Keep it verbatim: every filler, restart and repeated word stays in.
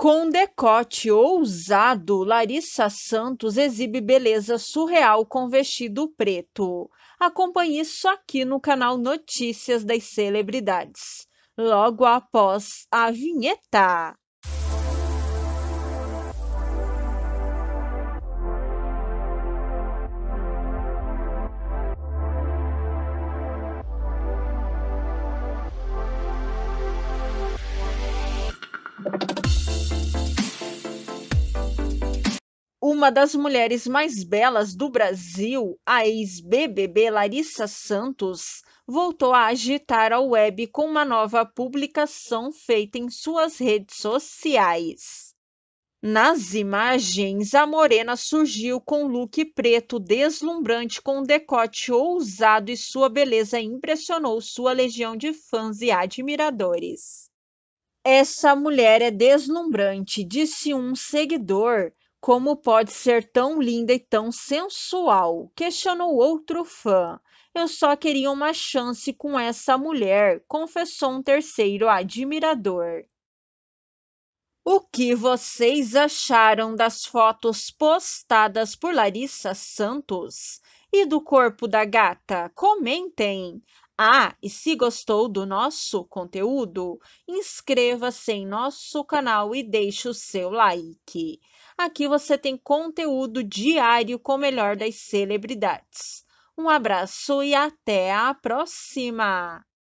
Com decote ousado, Larissa Santos exibe beleza surreal com vestido preto. Acompanhe isso aqui no canal Notícias das Celebridades, logo após a vinheta. Uma das mulheres mais belas do Brasil, a ex-B B B Larissa Santos, voltou a agitar a web com uma nova publicação feita em suas redes sociais. Nas imagens, a morena surgiu com um look preto deslumbrante com um decote ousado e sua beleza impressionou sua legião de fãs e admiradores. Essa mulher é deslumbrante, disse um seguidor. Como pode ser tão linda e tão sensual? Questionou outro fã. Eu só queria uma chance com essa mulher, confessou um terceiro admirador. O que vocês acharam das fotos postadas por Larissa Santos e do corpo da gata? Comentem! Ah, e se gostou do nosso conteúdo, inscreva-se em nosso canal e deixe o seu like. Aqui você tem conteúdo diário com o melhor das celebridades. Um abraço e até a próxima!